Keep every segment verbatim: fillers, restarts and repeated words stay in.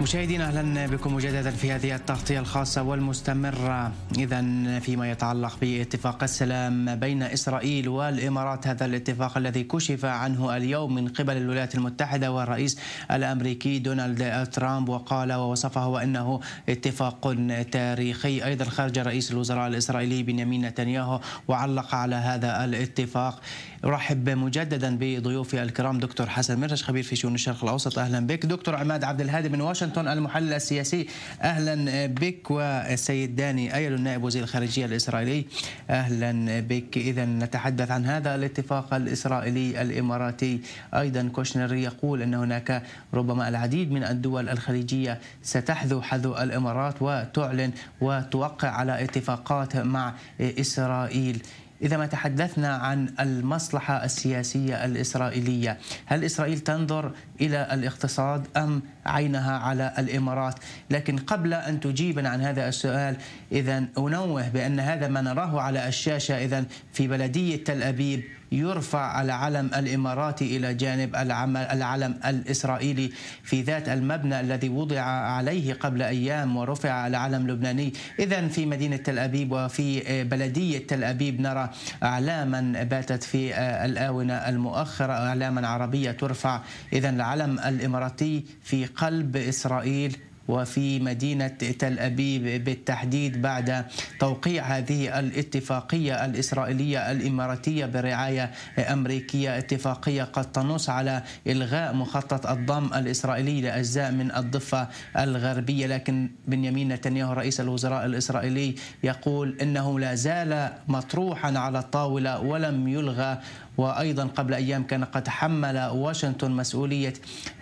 مشاهدينا أهلا بكم مجددا في هذه التغطية الخاصة والمستمرة. إذا فيما يتعلق باتفاق السلام بين إسرائيل والإمارات، هذا الاتفاق الذي كشف عنه اليوم من قبل الولايات المتحدة والرئيس الأمريكي دونالد ترامب، وقال ووصفه وأنه اتفاق تاريخي. أيضا خرج رئيس الوزراء الإسرائيلي بنيامين نتنياهو وعلق على هذا الاتفاق. أرحب مجددا بضيوفي الكرام دكتور حسن مرش خبير في شؤون الشرق الأوسط، أهلا بك. دكتور عماد عبد الهادي من واشنطن المحلل السياسي، أهلا بك. والسيد داني أيلون نائب وزير الخارجية الإسرائيلي، أهلا بك. إذا نتحدث عن هذا الاتفاق الإسرائيلي الإماراتي. أيضا كوشنر يقول أن هناك ربما العديد من الدول الخليجية ستحذو حذو الإمارات وتعلن وتوقع على اتفاقات مع إسرائيل. إذا ما تحدثنا عن المصلحة السياسية الإسرائيلية، هل إسرائيل تنظر إلى الاقتصاد أم عينها على الإمارات؟ لكن قبل أن تجيبنا عن هذا السؤال، إذا أنوه بأن هذا ما نراه على الشاشة. إذا في بلدية تل أبيب يرفع العلم الإماراتي إلى جانب العلم الإسرائيلي في ذات المبنى الذي وضع عليه قبل أيام ورفع العلم اللبناني. إذا في مدينة تل أبيب وفي بلدية تل أبيب نرى أعلاما باتت في الآونة المؤخرة، أعلاما عربية ترفع. إذا العلم الإماراتي في قلب إسرائيل وفي مدينة تل أبيب بالتحديد بعد توقيع هذه الاتفاقية الإسرائيلية الإماراتية برعاية أمريكية، اتفاقية قد تنص على إلغاء مخطط الضم الإسرائيلي لأجزاء من الضفة الغربية. لكن بنيامين نتنياهو رئيس الوزراء الإسرائيلي يقول إنه لا زال مطروحا على الطاولة ولم يلغى. وأيضا قبل أيام كان قد حمل واشنطن مسؤولية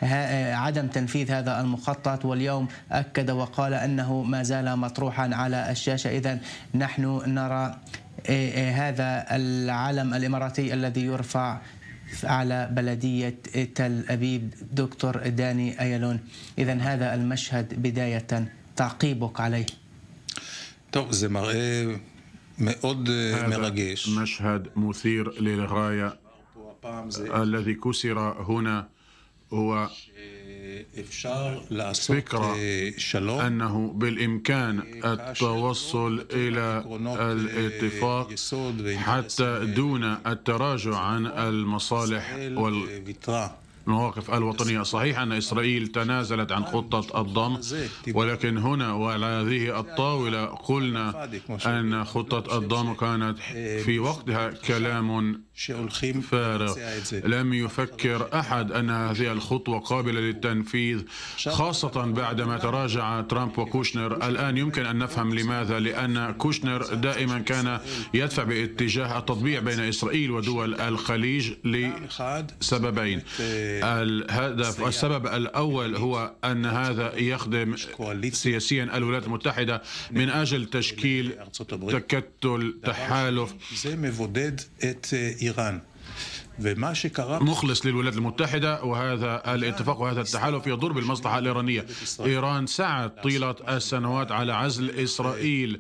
عدم تنفيذ هذا المخطط، واليوم أكد وقال أنه ما زال مطروحا على الشاشة. إذن نحن نرى هذا العلم الإماراتي الذي يرفع على بلدية تل أبيب. دكتور داني أيلون، إذن هذا المشهد بداية تعقيبك عليه. טוב, זה מראה מאוד מרגש. مشهد مثير للغاية. الذي كسر هنا هو فكرة أنه بالإمكان التوصل إلى الاتفاق حتى دون التراجع عن المصالح والمواقف الوطنية. صحيح أن إسرائيل تنازلت عن خطة الضم، ولكن هنا وعلى هذه الطاولة قلنا أن خطة الضم كانت في وقتها كلام فارغ. لم يفكر أحد أن هذه الخطوة قابلة للتنفيذ، خاصة بعدما تراجع ترامب وكوشنر. الآن يمكن أن نفهم لماذا، لأن كوشنر دائما كان يدفع باتجاه التطبيع بين إسرائيل ودول الخليج لسببين. الهدف السبب الأول هو أن هذا يخدم سياسيا الولايات المتحدة من أجل تشكيل تكتل تحالف مخلص للولايات المتحدة، وهذا الاتفاق وهذا التحالف يضر بالمصلحة الإيرانية. إيران سعت طيلة السنوات على عزل إسرائيل.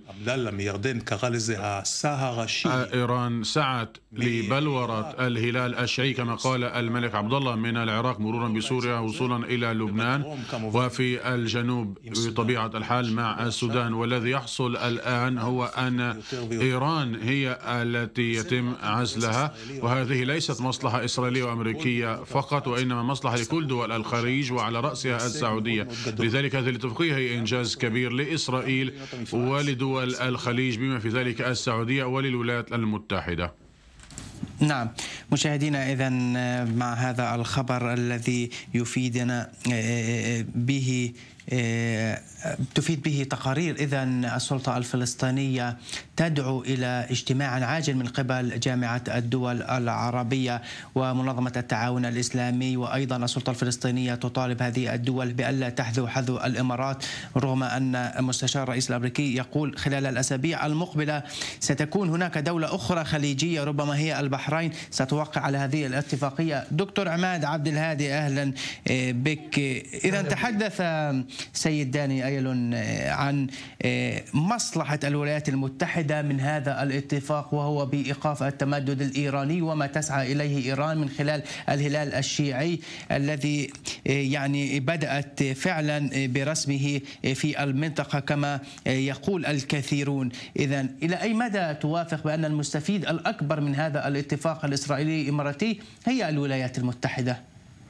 إيران سعت لبلورة الهلال الشيعي كما قال الملك عبد الله من العراق مرورا بسوريا وصولا إلى لبنان وفي الجنوب بطبيعة الحال مع السودان. والذي يحصل الآن هو أن إيران هي التي يتم عزلها، وهذه ليست مصلحة إسرائيلية وأمريكية فقط، وإنما مصلحة لكل دول الخليج وعلى رأسها السعودية. لذلك هذه الاتفاقية هي إنجاز كبير لإسرائيل ولدول الخليج بما في ذلك السعودية وللولايات المتحدة. نعم مشاهدينا، إذا مع هذا الخبر الذي يفيدنا به تفيد به تقارير، إذا السلطة الفلسطينية تدعو إلى اجتماع عاجل من قبل جامعة الدول العربية ومنظمة التعاون الإسلامي، وأيضا السلطة الفلسطينية تطالب هذه الدول بألا تحذو حذو الإمارات، رغم أن مستشار الرئيس الأمريكي يقول خلال الأسابيع المقبلة ستكون هناك دولة أخرى خليجية ربما هي البحرين البحرين ستوقع على هذه الاتفاقية. دكتور عماد عبد الهادي، أهلا بك. إذا تحدث سيد داني أيلون عن مصلحة الولايات المتحدة من هذا الاتفاق، وهو بإيقاف التمدد الإيراني وما تسعى إليه إيران من خلال الهلال الشيعي الذي يعني بدأت فعلا برسمه في المنطقة كما يقول الكثيرون. إذا إلى أي مدى توافق بأن المستفيد الأكبر من هذا الاتفاق الإسرائيلي الإماراتي هي الولايات المتحدة؟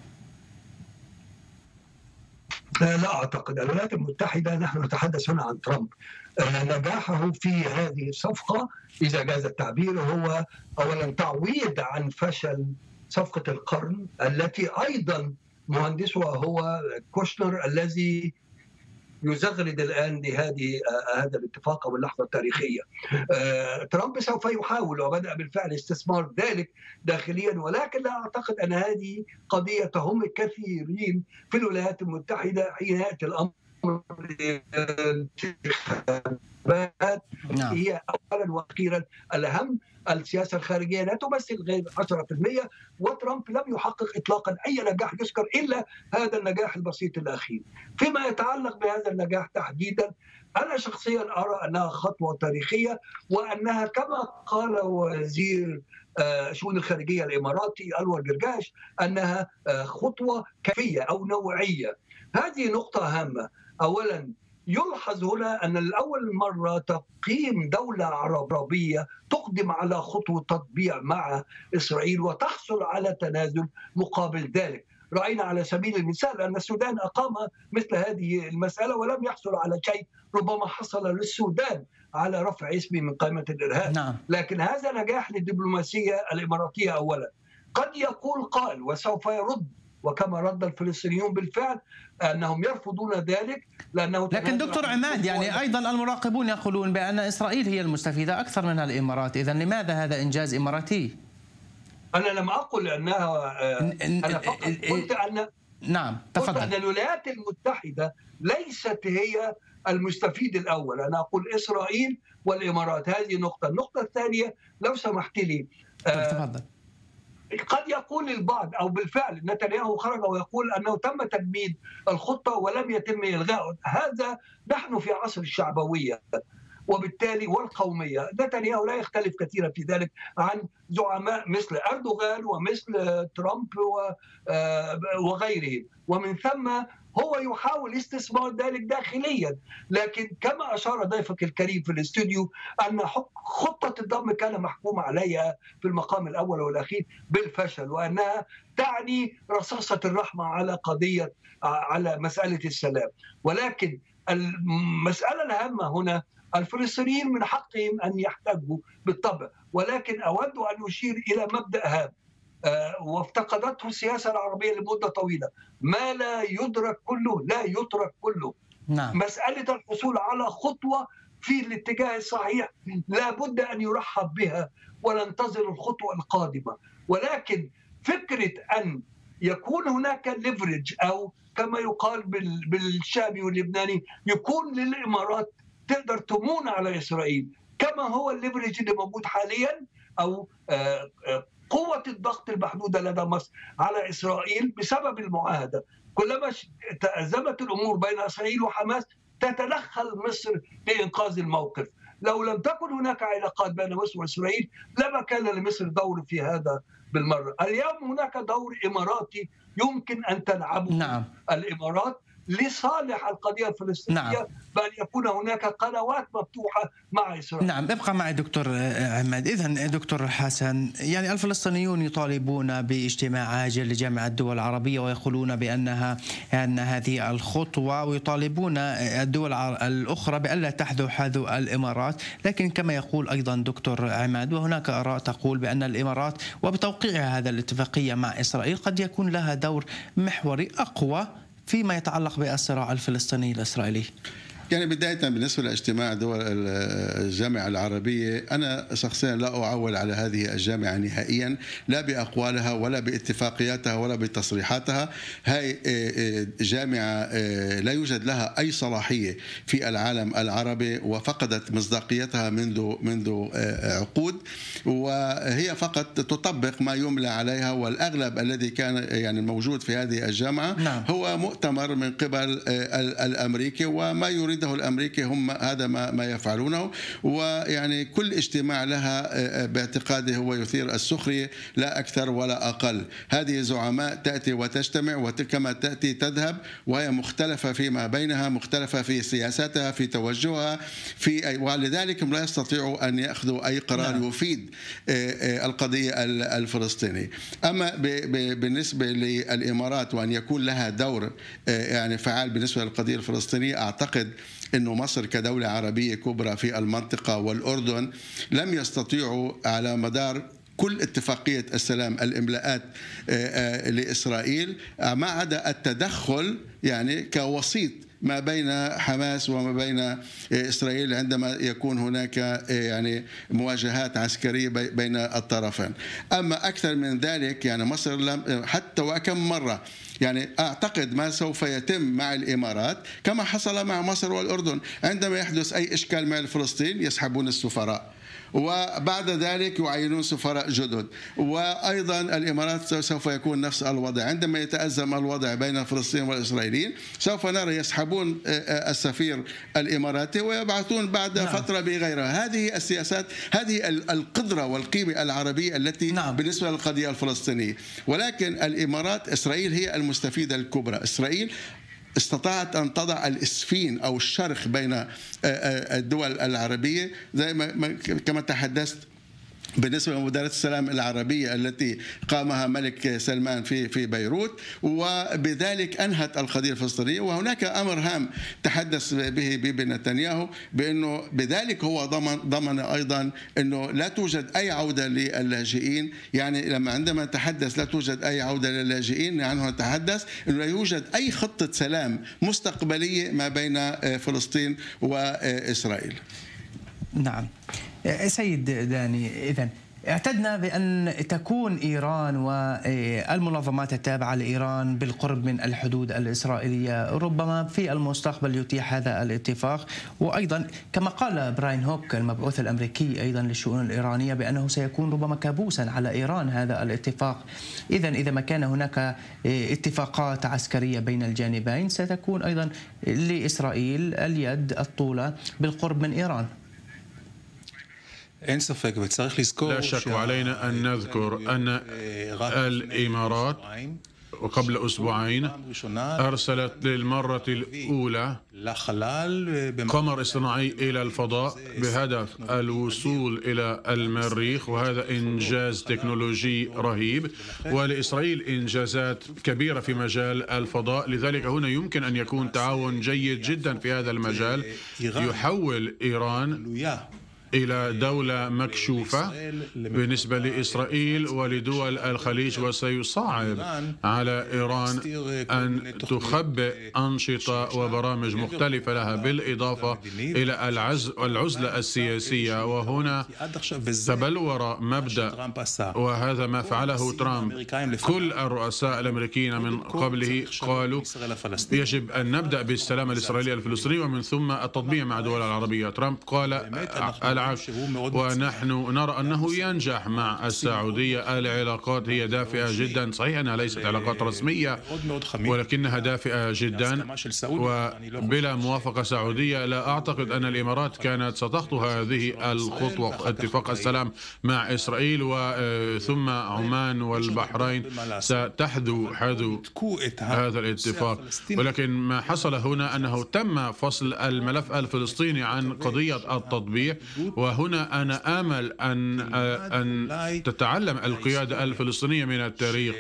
لا أعتقد. الولايات المتحدة، نحن نتحدث هنا عن ترامب، نجاحه في هذه الصفقة إذا جاز التعبير هو أولا تعويض عن فشل صفقة القرن التي أيضا مهندسها هو كوشنر الذي يزغرد الآن لهذه هذا الاتفاق أو اللحظة التاريخية. ترامب سوف يحاول وبدأ بالفعل استثمار ذلك داخليا، ولكن لا أعتقد أن هذه قضية تهم الكثيرين في الولايات المتحدة حين يأتي الأمر الانتخابات. هي أولا وأخيرا الأهم. السياسة الخارجية لا تمثل غير عشرة بالمئة، وترامب لم يحقق إطلاقا أي نجاح يذكر إلا هذا النجاح البسيط الأخير. فيما يتعلق بهذا النجاح تحديدا، أنا شخصيا أرى أنها خطوة تاريخية، وأنها كما قال وزير شؤون الخارجية الإماراتي أنور جرجاش أنها خطوة كيفية أو نوعية. هذه نقطة هامة. أولا يلحظ هنا أن لأول مرة تقييم دولة عربية تقدم على خطوة تطبيع مع إسرائيل وتحصل على تنازل مقابل ذلك. رأينا على سبيل المثال أن السودان أقام مثل هذه المسألة ولم يحصل على شيء ربما حصل للسودان على رفع اسمه من قائمة الإرهاب. نعم. لكن هذا نجاح للدبلوماسية الإماراتية أولا. قد يقول قائل وسوف يرد، وكما رد الفلسطينيون بالفعل أنهم يرفضون ذلك لأنه. لكن دكتور عماد، يعني أيضا المراقبون يقولون بأن إسرائيل هي المستفيدة أكثر من الإمارات. إذا لماذا هذا إنجاز إماراتي؟ أنا لم أقل أنها، أنا فقط قلت أن نعم تفضل. قلت أن الولايات المتحدة ليست هي المستفيد الأول. أنا أقول إسرائيل والإمارات. هذه نقطة. النقطة الثانية لو سمحت لي تفضل. قد يقول البعض أو بالفعل نتنياهو خرج ويقول أنه تم تجميد الخطة ولم يتم إلغاء. هذا نحن في عصر الشعبوية وبالتالي والقومية. نتنياهو لا يختلف كثيرا في ذلك عن زعماء مثل أردوغان ومثل ترامب وغيرهم، ومن ثم هو يحاول استثمار ذلك داخليا. لكن كما أشار ضيفك الكريم في الاستوديو أن خطة الضم كان محكوم عليها في المقام الأول والأخير بالفشل، وأنها تعني رصاصة الرحمة على قضية على مسألة السلام. ولكن المسألة الهامة هنا الفلسطينيين من حقهم أن يحتجوا بالطبع، ولكن أود أن أشير إلى مبدأ هام وافتقدته السياسة العربية لمدة طويلة: ما لا يدرك كله لا يترك كله. نعم. مسألة الحصول على خطوة في الاتجاه الصحيح لا بد أن يرحب بها وننتظر الخطوة القادمة، ولكن فكرة أن يكون هناك ليفرج أو كما يقال بالشامي واللبناني يكون للإمارات تقدر تمون على إسرائيل كما هو الليفرج اللي موجود حاليا، أو قوة الضغط المحدودة لدى مصر على إسرائيل بسبب المعاهدة. كلما تأزمت الأمور بين إسرائيل وحماس تتدخل مصر لإنقاذ الموقف. لو لم تكن هناك علاقات بين مصر وإسرائيل لما كان لمصر دور في هذا بالمرة. اليوم هناك دور إماراتي يمكن أن تلعبه. نعم. الإمارات لصالح القضية الفلسطينية. نعم. بأن يكون هناك قنوات مفتوحة مع إسرائيل. نعم، ابقى معي دكتور عماد. إذن دكتور حسن، يعني الفلسطينيون يطالبون باجتماع عاجل لجامعة الدول العربية ويقولون بأنها أن هذه الخطوة، ويطالبون الدول الأخرى بألا تحذو حذو الإمارات. لكن كما يقول أيضا دكتور عماد، وهناك آراء تقول بأن الإمارات وبتوقيعها هذا الاتفاقية مع إسرائيل قد يكون لها دور محوري أقوى فيما يتعلق بالصراع الفلسطيني الإسرائيلي. يعني بداية بالنسبة لاجتماع دول الجامعة العربية، أنا شخصيا لا أعول على هذه الجامعة نهائيا، لا بأقوالها ولا باتفاقياتها ولا بتصريحاتها. هاي جامعة لا يوجد لها أي صلاحية في العالم العربي، وفقدت مصداقيتها منذ منذ عقود، وهي فقط تطبق ما يملى عليها. والأغلب الذي كان يعني موجود في هذه الجامعة نعم. هو مؤتمر من قبل الأمريكي، وما يريده الأمريكي هم هذا ما ما يفعلونه. ويعني كل اجتماع لها باعتقادي هو يثير السخرية لا أكثر ولا أقل. هذه زعماء تأتي وتجتمع وكما تأتي تذهب، وهي مختلفة فيما بينها، مختلفة في سياساتها، في توجهها، في أي، ولذلك لا يستطيعوا أن يأخذوا أي قرار نعم. يفيد القضية الفلسطينية. أما بالنسبة للإمارات وأن يكون لها دور يعني فعال بالنسبة للقضية الفلسطينية، أعتقد أنه مصر كدولة عربية كبرى في المنطقة والأردن لم يستطيعوا على مدار كل اتفاقية السلام الإملاءات لإسرائيل، ما عدا التدخل يعني كوسيط ما بين حماس وما بين إسرائيل عندما يكون هناك يعني مواجهات عسكرية بين الطرفين. أما أكثر من ذلك يعني مصر لم حتى وكم مرة يعني أعتقد ما سوف يتم مع الإمارات كما حصل مع مصر والأردن، عندما يحدث أي إشكال مع الفلسطين يسحبون السفراء، وبعد ذلك يعينون سفراء جدد. وأيضا الإمارات سوف يكون نفس الوضع، عندما يتأزم الوضع بين الفلسطينيين والإسرائيليين سوف نرى يسحبون السفير الإماراتي ويبعثون بعد نعم. فترة بغيرها. هذه السياسات، هذه القدرة والقيمة العربية التي نعم. بالنسبة للقضية الفلسطينية. ولكن الإمارات، إسرائيل هي المستفيدة الكبرى. إسرائيل استطاعت أن تضع الإسفين أو الشرخ بين الدول العربية، زي ما كما تحدثت بالنسبة لمبادرة السلام العربية التي قامها ملك سلمان في في بيروت، وبذلك أنهت القضية الفلسطينية. وهناك أمر هام تحدث به بيبي نتنياهو، بأنه بذلك هو ضمن ضمن أيضا أنه لا توجد أي عودة للاجئين. يعني لما عندما نتحدث لا توجد أي عودة للاجئين، يعني نتحدث أنه لا يوجد أي خطة سلام مستقبلية ما بين فلسطين وإسرائيل. نعم سيد داني، إذن اعتدنا بأن تكون إيران والمنظمات التابعة لإيران بالقرب من الحدود الإسرائيلية، ربما في المستقبل يتيح هذا الاتفاق. وأيضا كما قال براين هوك المبعوث الأمريكي أيضا للشؤون الإيرانية بأنه سيكون ربما كابوسا على إيران هذا الاتفاق. إذن إذا ما كان هناك اتفاقات عسكرية بين الجانبين ستكون أيضا لإسرائيل اليد الطولة بالقرب من إيران. لا شك علينا أن نذكر أن الإمارات وقبل أسبوعين أرسلت للمرة الأولى قمر اصطناعي إلى الفضاء بهدف الوصول إلى المريخ، وهذا إنجاز تكنولوجي رهيب، ولإسرائيل إنجازات كبيرة في مجال الفضاء. لذلك هنا يمكن أن يكون تعاون جيد جدا في هذا المجال، يحول إيران إلى دولة مكشوفة بالنسبة لإسرائيل ولدول الخليج، وسيصعب على إيران أن تخبئ أنشطة وبرامج مختلفة لها، بالإضافة إلى العزلة السياسية. وهنا تبلور مبدأ، وهذا ما فعله ترامب. كل الرؤساء الأمريكيين من قبله قالوا يجب أن نبدأ بالسلام الإسرائيلي الفلسطيني ومن ثم التطبيع مع الدول العربية. ترامب قال ونحن نرى أنه ينجح مع السعودية. العلاقات هي دافئة جدا، صحيح أنها ليست علاقات رسمية ولكنها دافئة جدا، وبلا موافقة سعودية لا أعتقد أن الإمارات كانت ستخطو هذه الخطوة، اتفاق السلام مع إسرائيل، وثم عمان والبحرين ستحذو حذو هذا الاتفاق. ولكن ما حصل هنا أنه تم فصل الملف الفلسطيني عن قضية التطبيع، وهنا أنا آمل أن أن تتعلم القيادة الفلسطينية من التاريخ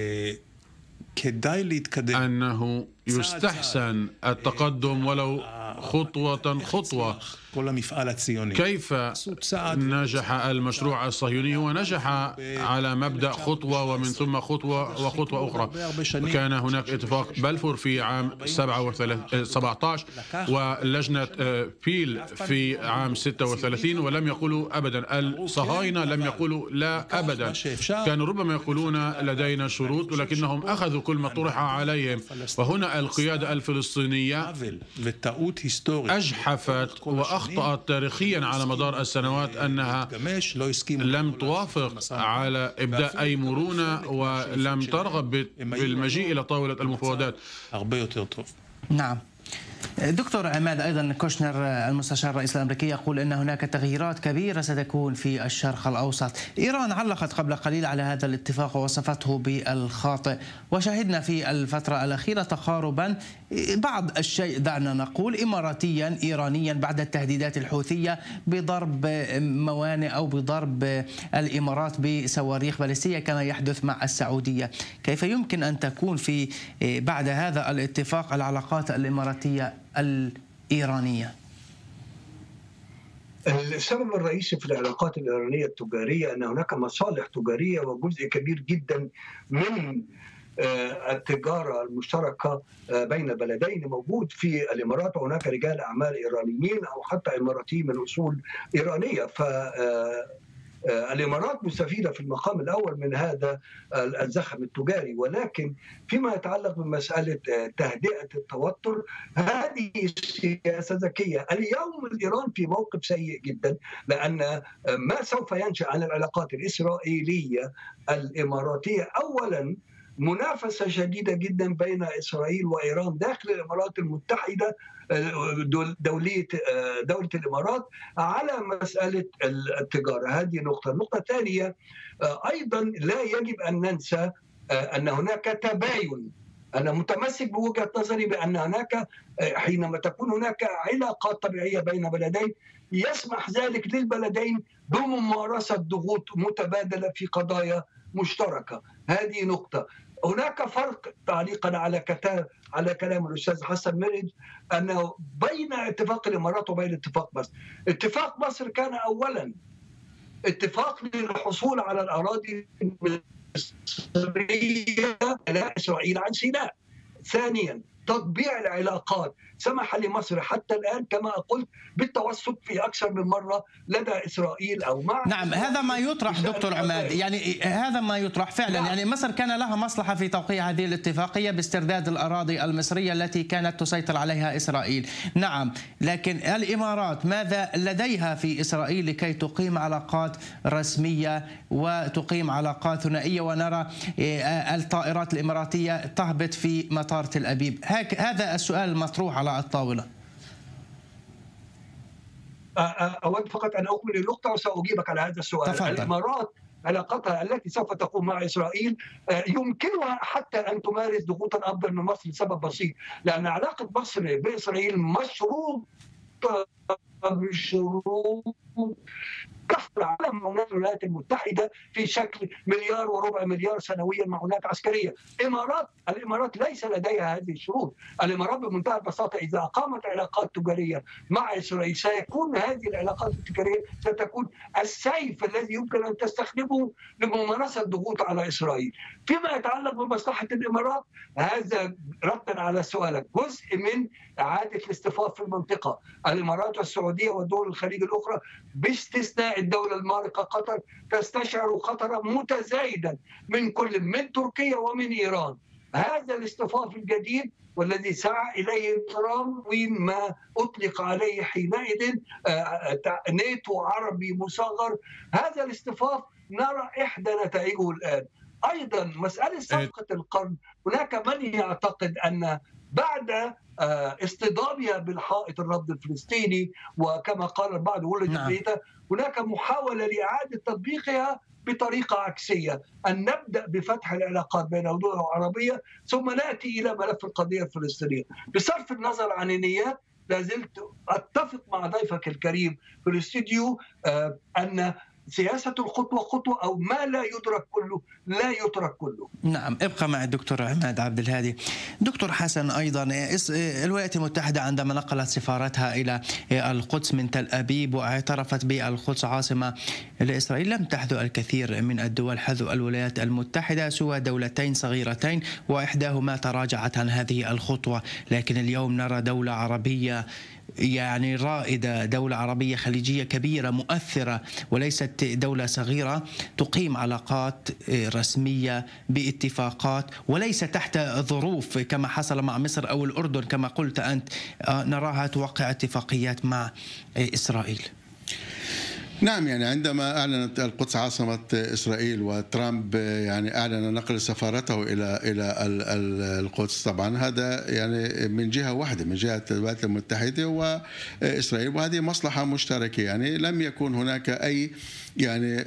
أنه يستحسن التقدم ولو خطوة خطوة. كيف نجح المشروع الصهيوني؟ ونجح على مبدأ خطوة ومن ثم خطوة وخطوة أخرى. كان هناك اتفاق بلفور في عام سبعة عشر ولجنة بيل في عام ستة وثلاثين، ولم يقولوا أبدا، الصهاينة لم يقولوا لا أبدا. كانوا ربما يقولون لدينا شروط، ولكنهم أخذوا كل ما طرح عليهم. وهنا القيادة الفلسطينية أجحفت وأخطأت تاريخيا على مدار السنوات أنها لم توافق على إبداء أي مرونة ولم ترغب بالمجيء إلى طاولة المفاوضات. نعم. دكتور عماد، أيضا كوشنر المستشار الرئيس الأمريكي يقول أن هناك تغييرات كبيرة ستكون في الشرق الأوسط. إيران علقت قبل قليل على هذا الاتفاق ووصفته بالخاطئ، وشهدنا في الفترة الأخيرة تقاربا بعض الشيء دعنا نقول إماراتيا إيرانيا بعد التهديدات الحوثية بضرب موانئ أو بضرب الإمارات بصواريخ باليستية كما يحدث مع السعودية. كيف يمكن أن تكون في بعد هذا الاتفاق العلاقات الإماراتية الإيرانية؟ السبب الرئيسي في العلاقات الإيرانية التجارية أن هناك مصالح تجارية، وجزء كبير جدا من التجارة المشتركة بين البلدين موجود في الإمارات، وهناك رجال أعمال إيرانيين أو حتى إماراتيين من أصول إيرانية. ف الإمارات مستفيدة في المقام الأول من هذا الزخم التجاري، ولكن فيما يتعلق بمسألة تهدئة التوتر هذه سياسة ذكية. اليوم الإيران في موقف سيء جدا، لأن ما سوف ينشأ عن العلاقات الإسرائيلية الإماراتية أولا منافسة شديدة جدا بين إسرائيل وإيران داخل الإمارات المتحدة، دولية دولة الإمارات، على مسألة التجارة. هذه نقطة. النقطة الثانية أيضا لا يجب أن ننسى أن هناك تباين. أنا متمسك بوجهة نظري بأن هناك حينما تكون هناك علاقات طبيعية بين بلدين يسمح ذلك للبلدين بممارسة ضغوط متبادلة في قضايا مشتركة. هذه نقطة. هناك فرق تعليقا على كتاب على كلام الأستاذ حسن مرج أنه بين اتفاق الإمارات وبين اتفاق مصر. اتفاق مصر كان أولا اتفاق للحصول على الأراضي المصرية إلى إسرائيل عن سيناء. ثانيا تطبيع العلاقات سمح لمصر حتى الآن كما قلت بالتوسط في أكثر من مرة لدى إسرائيل أو مع. نعم، هذا ما يطرح دكتور عماد، يعني هذا ما يطرح فعلا. نعم. يعني مصر كان لها مصلحة في توقيع هذه الاتفاقية باسترداد الأراضي المصرية التي كانت تسيطر عليها إسرائيل. نعم، لكن الإمارات ماذا لديها في إسرائيل لكي تقيم علاقات رسمية وتقيم علاقات ثنائية، ونرى الطائرات الإماراتية تهبط في مطار تل أبيب؟ هذا السؤال المطروح على الطاولة. أود فقط أن أكمل النقطة وسأجيبك على هذا السؤال. تفضل. الإمارات علاقتها التي سوف تقوم مع إسرائيل يمكنها حتى أن تمارس ضغوطا أفضل من مصر لسبب بسيط، لأن علاقة مصر بإسرائيل مشروطة بشروط كفر على معونات الولايات المتحدة في شكل مليار وربع مليار سنويا معونات عسكرية. إمارات الإمارات ليس لديها هذه الشروط. الإمارات بمنتهى البساطة إذا أقامت علاقات تجارية مع إسرائيل سيكون هذه العلاقات التجارية ستكون السيف الذي يمكن أن تستخدمه لممارسة الضغوط على إسرائيل. فيما يتعلق بمصلحة الإمارات، هذا ردا على سؤالك جزء من إعادة الاصطفاف في المنطقة. الإمارات والسعودية ودول الخليج الأخرى باستثناء الدولة المارقة قطر تستشعر خطرا متزايدا من كل من تركيا ومن إيران. هذا الاصطفاف الجديد والذي سعى إليه ترامب وما أطلق عليه حينئذ ناتو عربي مصغر، هذا الاصطفاف نرى إحدى نتائجه الآن. أيضا مسألة صفقة القرن، هناك من يعتقد أن بعد اصطدامها بالحائط الرفض الفلسطيني وكما قال البعض ولدت بيته، هناك محاولة لإعادة تطبيقها بطريقة عكسية، أن نبدأ بفتح العلاقات بين الدول العربية ثم نأتي إلى ملف القضية الفلسطينية. بصرف النظر عن النيات لازلت أتفق مع ضيفك الكريم في الاستديو أن سياسة الخطوة خطوة، أو ما لا يدرك كله لا يترك كله. نعم، ابقى مع الدكتور عماد عبد الهادي. دكتور حسن، أيضا الولايات المتحدة عندما نقلت سفارتها إلى القدس من تل أبيب واعترفت بالقدس عاصمة لإسرائيل، لم تحذو الكثير من الدول حذو الولايات المتحدة سوى دولتين صغيرتين وإحداهما تراجعت عن هذه الخطوة. لكن اليوم نرى دولة عربية يعني رائدة، دولة عربية خليجية كبيرة مؤثرة وليست دولة صغيرة، تقيم علاقات رسمية باتفاقات وليس تحت ظروف كما حصل مع مصر أو الأردن كما قلت أنت، نراها توقع اتفاقيات مع إسرائيل. نعم، يعني عندما أعلنت القدس عاصمة إسرائيل وترامب يعني أعلن نقل سفارته إلى إلى القدس، طبعا هذا يعني من جهة واحدة، من جهة الولايات المتحدة وإسرائيل، وهذه مصلحة مشتركة. يعني لم يكن هناك أي يعني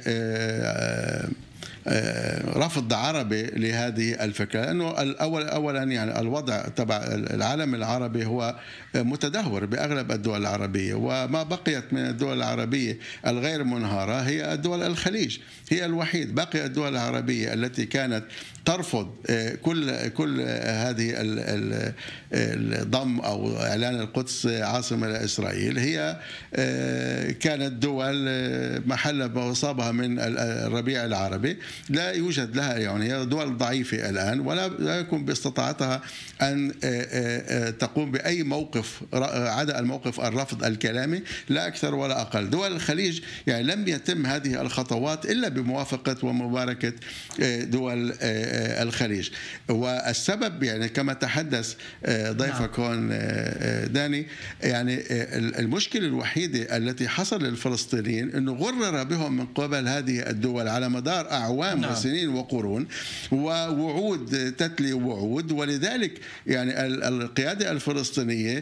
رفض عربي لهذه الفكرة، لأنه الأول أولا يعني الوضع تبع العالم العربي هو متدهور بأغلب الدول العربية، وما بقيت من الدول العربية الغير منهارة هي دول الخليج، هي الوحيد. باقي الدول العربية التي كانت ترفض كل كل هذه الضم أو إعلان القدس عاصمة لإسرائيل هي كانت دول محل ما أصابها من الربيع العربي، لا يوجد لها يعني، هي دول ضعيفة الآن ولا يكون باستطاعتها أن تقوم بأي موقف عدا الموقف الرفض الكلامي، لا أكثر ولا أقل. دول الخليج يعني لم يتم هذه الخطوات إلا بموافقة ومباركة دول الخليج. والسبب يعني كما تحدث ضيفك هون داني، يعني المشكلة الوحيدة التي حصل للفلسطينيين أنه غرر بهم من قبل هذه الدول على مدار أعوام نعم. وسنين وقرون، ووعود تتلي وعود، ولذلك يعني القيادة الفلسطينية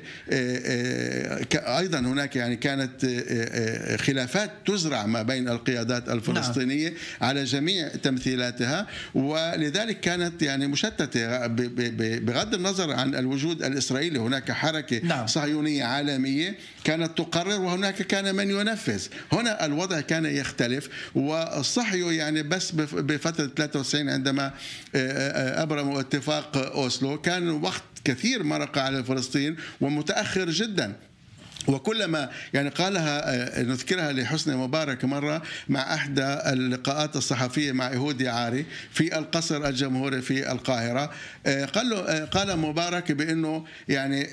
أيضا هناك يعني كانت خلافات تزرع ما بين القيادات الفلسطينية نعم. على جميع تمثيلاتها، ولذلك كانت يعني مشتتة بغض النظر عن الوجود الإسرائيلي. هناك حركة نعم. صهيونية عالمية كانت تقرر وهناك كان من ينفذ. هنا الوضع كان يختلف، والصهيو يعني بس بفترة ثلاثة وتسعين عندما أبرموا اتفاق أوسلو كان وقت كثير مرق على فلسطين ومتأخر جدا، وكلما يعني قالها نذكرها لحسني مبارك مرة مع إحدى اللقاءات الصحفية مع يهودي عاري في القصر الجمهوري في القاهرة، قال له قال مبارك بأنه يعني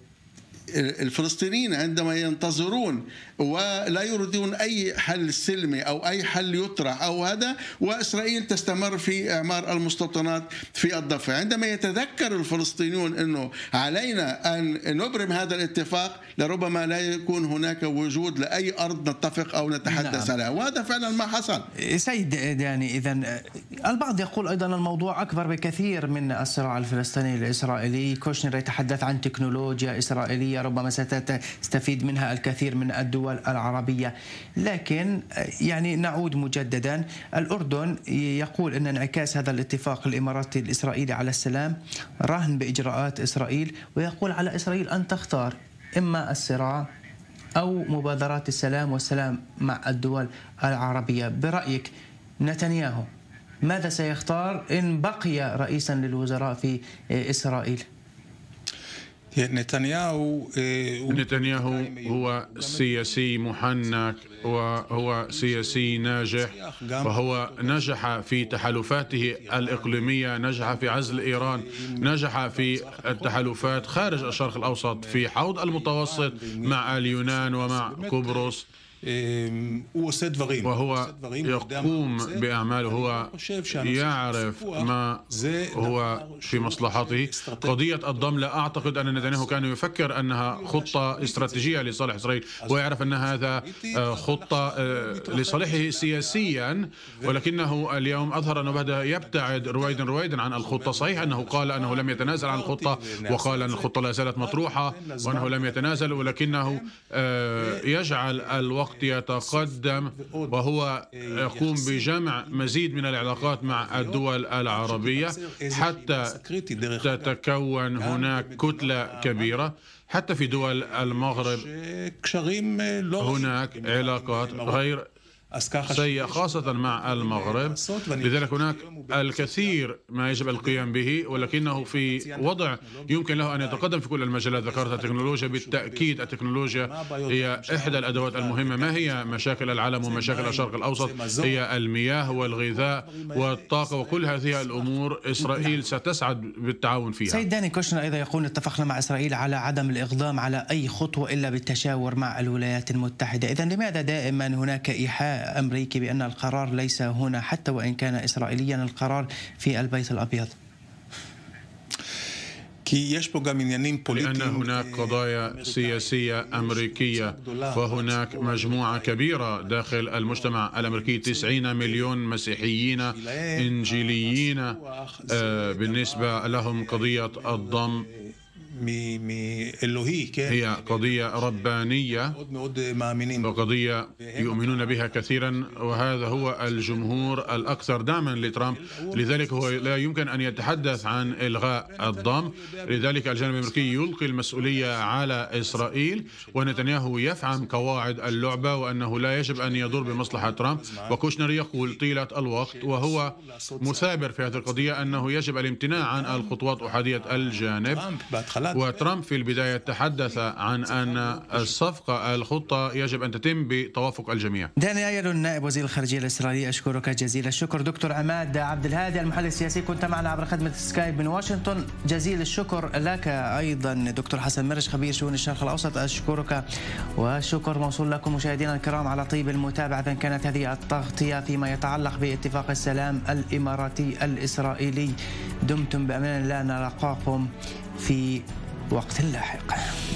الفلسطينيين عندما ينتظرون ولا يريدون أي حل سلمي أو أي حل يطرح أو هذا، وإسرائيل تستمر في إعمار المستوطنات في الضفة. عندما يتذكر الفلسطينيون أنه علينا أن نبرم هذا الاتفاق لربما لا يكون هناك وجود لأي أرض نتفق أو نتحدث نعم. عليها، وهذا فعلا ما حصل. سيد يعني إذن البعض يقول أيضا الموضوع أكبر بكثير من الصراع الفلسطيني الإسرائيلي. كوشنر يتحدث عن تكنولوجيا إسرائيلية ربما ستستفيد منها الكثير من الدول العربية، لكن يعني نعود مجددا، الأردن يقول أن انعكاس هذا الاتفاق الإماراتي الإسرائيلي على السلام رهن بإجراءات إسرائيل، ويقول على إسرائيل أن تختار إما الصراع أو مبادرات السلام والسلام مع الدول العربية. برأيك نتنياهو ماذا سيختار إن بقي رئيسا للوزراء في إسرائيل؟ نتنياهو نتنياهو هو سياسي محنك وهو سياسي ناجح، وهو نجح في تحالفاته الإقليمية، نجح في عزل إيران، نجح في التحالفات خارج الشرق الأوسط في حوض المتوسط مع اليونان ومع قبرص، وهو يقوم بأعماله، هو يعرف ما هو في مصلحته. قضية الضم لا أعتقد أن نتنياهو كان يفكر أنها خطة استراتيجية لصالح إسرائيل، ويعرف أن هذا خطة لصالحه سياسيا، ولكنه اليوم أظهر أنه بدأ يبتعد رويدا رويدا عن الخطة. صحيح أنه قال أنه لم يتنازل عن الخطة، وقال أن الخطة لا زالت مطروحة وأنه لم يتنازل، ولكنه يجعل الوقت يتقدم، وهو يقوم بجمع مزيد من العلاقات مع الدول العربية حتى تتكون هناك كتلة كبيرة. حتى في دول المغرب هناك علاقات غير سيء خاصة مع المغرب. لذلك هناك الكثير ما يجب القيام به، ولكنه في وضع يمكن له أن يتقدم في كل المجالات. ذكرت التكنولوجيا، بالتأكيد التكنولوجيا هي إحدى الأدوات المهمة. ما هي مشاكل العالم ومشاكل الشرق الأوسط؟ هي المياه والغذاء والطاقة، وكل هذه الأمور إسرائيل ستسعد بالتعاون فيها. سيد داني كوشنر أيضا يقول اتفقنا مع إسرائيل على عدم الإقدام على أي خطوة إلا بالتشاور مع الولايات المتحدة. إذن لماذا دائما هناك إيحاء أمريكي بأن القرار ليس هنا حتى وإن كان إسرائيليا، القرار في البيت الأبيض؟ لأن هناك قضايا سياسية أمريكية، وهناك مجموعة كبيرة داخل المجتمع الأمريكي، تسعين مليون مسيحيين إنجيليين بالنسبة لهم قضية الضم هي قضية ربانية وقضية يؤمنون بها كثيرا، وهذا هو الجمهور الأكثر دعما لترامب. لذلك هو لا يمكن أن يتحدث عن إلغاء الضم. لذلك الجانب الأمريكي يلقي المسؤولية على إسرائيل، ونتنياهو يفهم قواعد اللعبة وأنه لا يجب أن يضر بمصلحة ترامب. وكوشنر يقول طيلة الوقت وهو مثابر في هذه القضية أنه يجب الامتناع عن الخطوات أحادية الجانب. وترامب في البداية تحدث عن أن الصفقة الخطة يجب أن تتم بتوافق الجميع. داني أيلون نائب وزير الخارجية الإسرائيلي، أشكرك جزيل الشكر. دكتور عماد عبد الهادي المحلل السياسي، كنت معنا عبر خدمة سكايب من واشنطن، جزيل الشكر لك. أيضا دكتور حسن مرج خبير شؤون الشرق الأوسط، أشكرك. وشكر موصول لكم مشاهدينا الكرام على طيب المتابعة. إذن كانت هذه التغطية فيما يتعلق باتفاق السلام الإماراتي الإسرائيلي. دمتم بأمان الله، نلقاكم في وقت لاحق.